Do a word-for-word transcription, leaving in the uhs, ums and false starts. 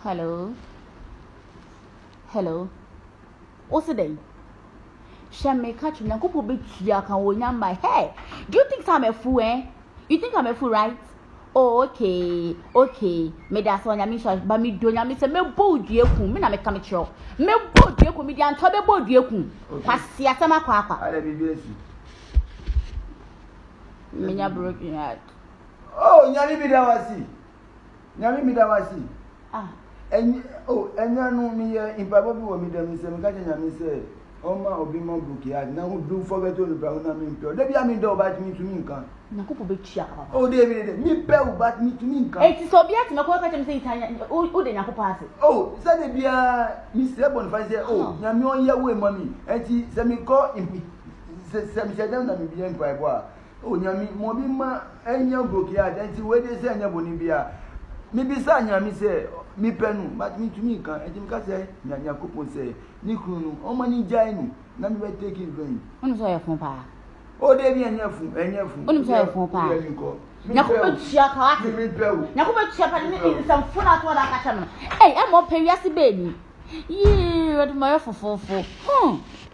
Hello. Hello. What's the day? Shall me catch me? Couple bit yak and will my hair. Do you think I'm a fool, eh? You think I'm a fool, right? Oh, okay, okay. Me that's one I shall but me don't I miss a me bold you me na me come chop. Me bold you me and tobe bold you. Passia sama kwapa. I let me bless you. Me ya broken heart. Oh, nyami mi dawasi. Nyami mi dawasi. Ah. En oh, enya no mi e impabo bi wo mi dem se me ka nyami se. Oma obi mo broken heart. Na who do forget to the na me impio. Dey bia mi do ba mi to me nkan. Na couple be chia ka. Oh, dey bi dey. Mi pe u ba mi to me nkan. Eh ti so bia ti me ko ka tell me say itanya o de nya couple ase. Oh, say dey bia mi se bon fa say oh, nyami on ye we mami. Enti se mi ko impi. Se se mi se dem na mi bia impabo a. Oh, nyami mo bi ma enya broken heart. Enti we dey say enya boni bia. Mi bisa nyami se mi penu but mi to me kan enti mi ka say nya nya couple say ni kunu o ma ni jai nu na mi be take it going. Onu so ye fun pa. O de bi enya fun enya fun. Onu so ye fun pa. Nya couple chia ka ati. Mi pewu. Nya couple chia pa ni some fun at what ka cha no. Eh, e mo pe wiase be ni. Yi, what my fofofo. Hmm.